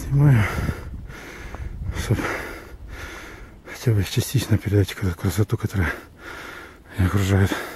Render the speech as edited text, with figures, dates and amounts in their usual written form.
Снимаю, чтобы хотя бы частично передать красоту, которая меня окружает.